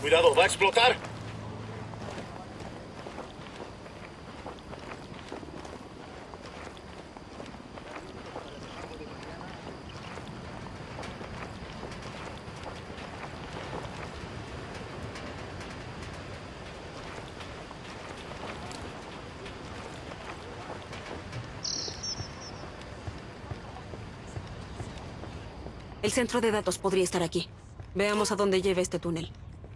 Cuidado, va a explotar. El centro de datos podría estar aquí. Veamos a dónde lleva este túnel.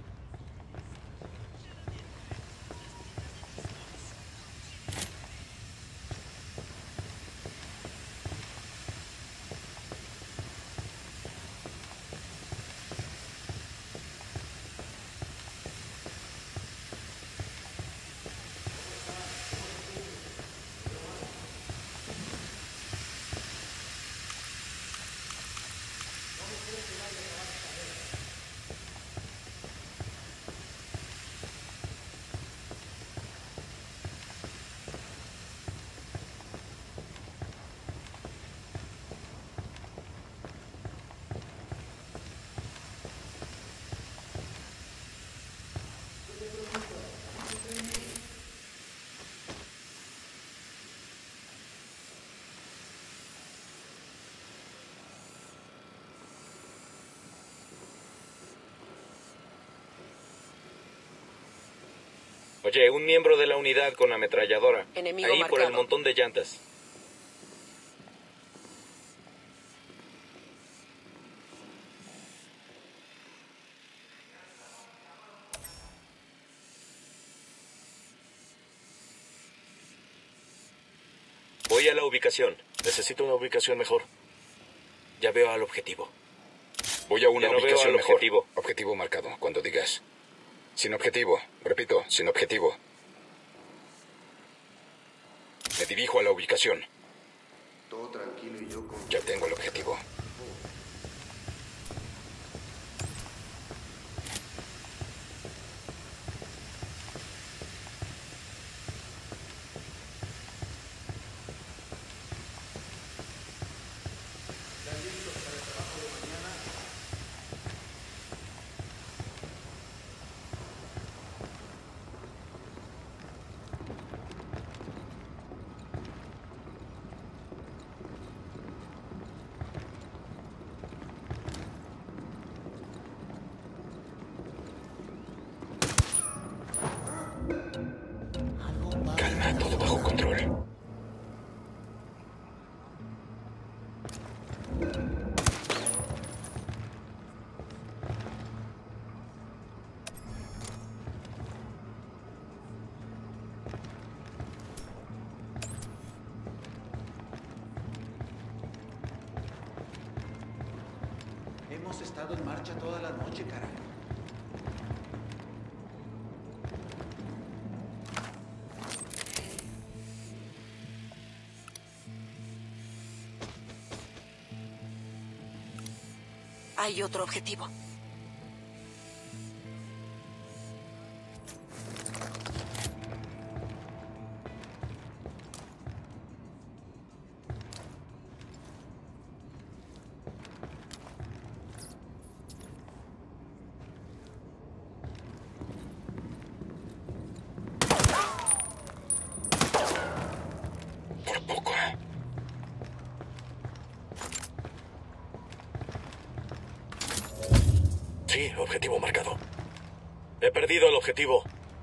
Oye, un miembro de la unidad con ametralladora. Enemigo Ahí por el marcado. montón de llantas. Voy a la ubicación. Necesito una ubicación mejor. Ya veo al objetivo. Voy a una Ya no veo ubicación al mejor. objetivo. Objetivo marcado, cuando digas. Sin objetivo. Repito, sin objetivo. Me dirijo a la ubicación. Todo tranquilo y yo con... Ya tengo el objetivo. Calma, todo bajo control. Hemos estado en marcha toda la noche, caray. Hay otro objetivo. Por poco. Sí, objetivo marcado. He perdido el objetivo.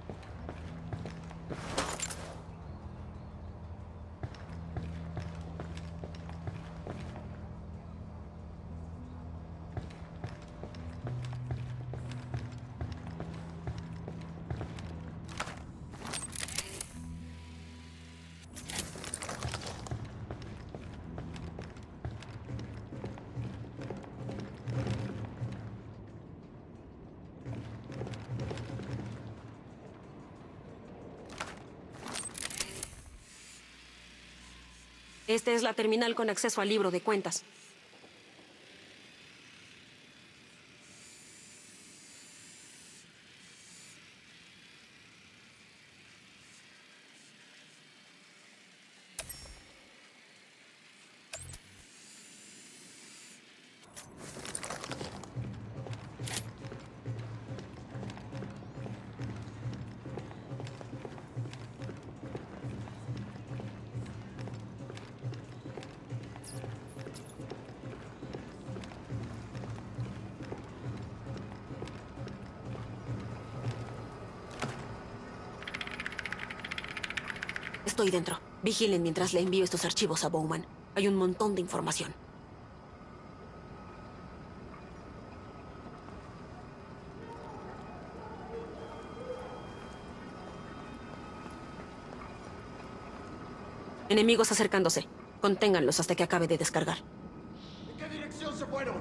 Esta es la terminal con acceso al libro de cuentas. Estoy dentro. Vigilen mientras le envío estos archivos a Bowman. Hay un montón de información. Enemigos acercándose. Conténganlos hasta que acabe de descargar. ¿En qué dirección se fueron?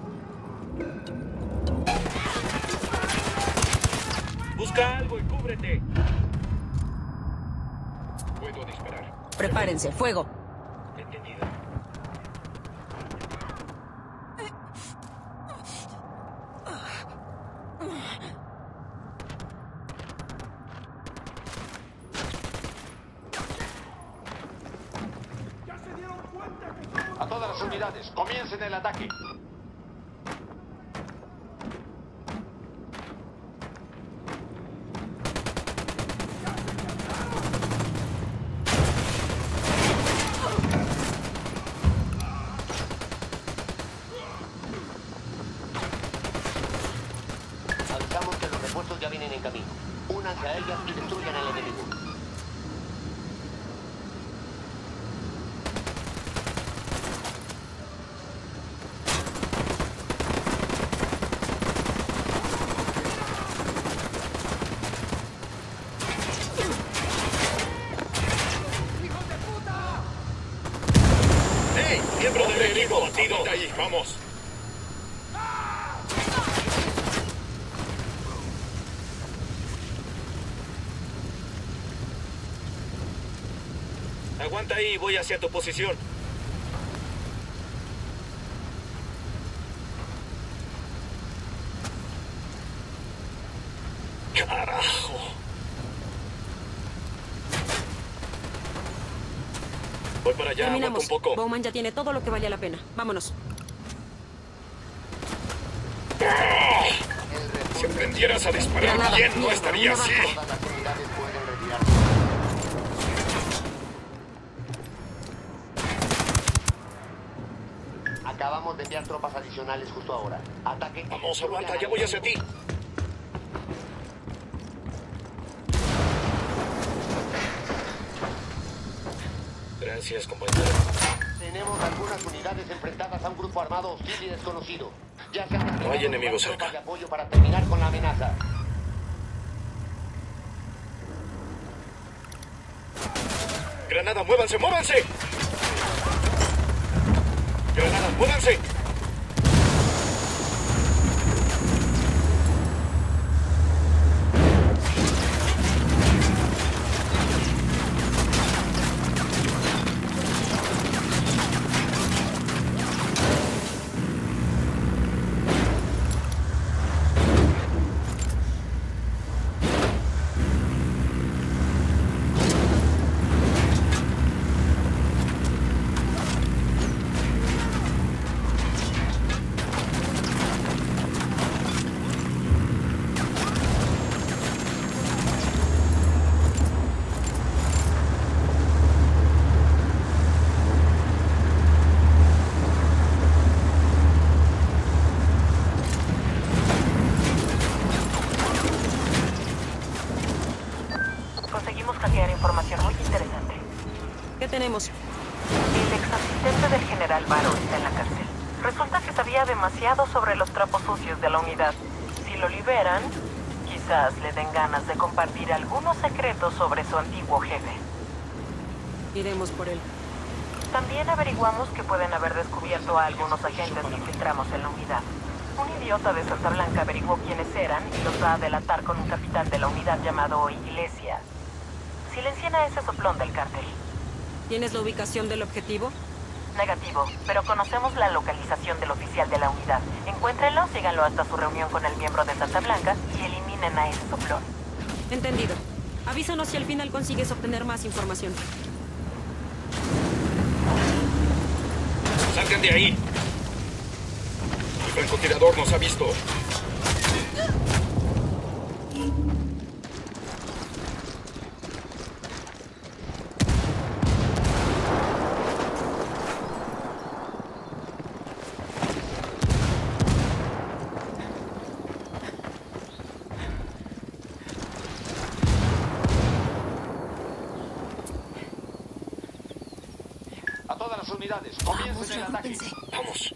Busca algo y cúbrete. Puedo disparar. Prepárense, fuego. Entendido. A todas las unidades, comiencen el ataque. Avisamos que los refuerzos ya vienen en camino. Únanse a ellas y destruyan al enemigo. ¡Hey! ¡Miembro del equipo batido! ¡Apunta ahí! ¡Vamos! Aguanta ahí, voy hacia tu posición. ¡Carajo! Voy para allá, aguanta Terminamos. un poco. Bowman ya tiene todo lo que valía la pena. Vámonos. Si aprendieras a disparar Granada, bien, no mierda, estaría una así. baja. Todas las unidades pueden retirarse. Acabamos de enviar tropas adicionales justo ahora. Ataque. Vamos, aguanta, ya voy hacia ti. Gracias, compañero. Tenemos algunas unidades enfrentadas a un grupo armado hostil y desconocido. Ya se han No hay enemigos tropas cerca. de apoyo para terminar con la amenaza. Granada, muévanse, muévanse. Granada, muévanse. Conseguimos hackear información muy interesante. ¿Qué tenemos? El ex asistente del general Barrow está en la cárcel. Resulta que sabía demasiado sobre los trapos sucios de la unidad. Si lo liberan, quizás le den ganas de compartir algunos secretos sobre su antiguo jefe. Iremos por él. También averiguamos que pueden haber descubierto a algunos agentes que infiltramos en la unidad. Un idiota de Santa Blanca averiguó quiénes eran y los va a delatar con un capitán de la unidad llamado Iglesias. Silencien a ese soplón del cártel. ¿Tienes la ubicación del objetivo? Negativo, pero conocemos la localización del oficial de la unidad. Encuéntrenlo, síganlo hasta su reunión con el miembro de Santa Blanca y eliminen a ese soplón. Entendido. Avísanos si al final consigues obtener más información. Salgan de ahí. El francotirador nos ha visto. unidades. Vamos, Comiencen el ataque. reagrupense. Vamos.